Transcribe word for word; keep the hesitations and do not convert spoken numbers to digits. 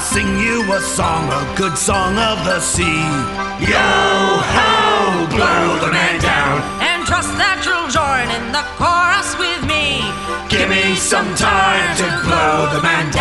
sing you a song, a good song of the sea. Yo-ho, blow the man down, and trust that you'll join in the chorus with me. Give me some time to blow the man down.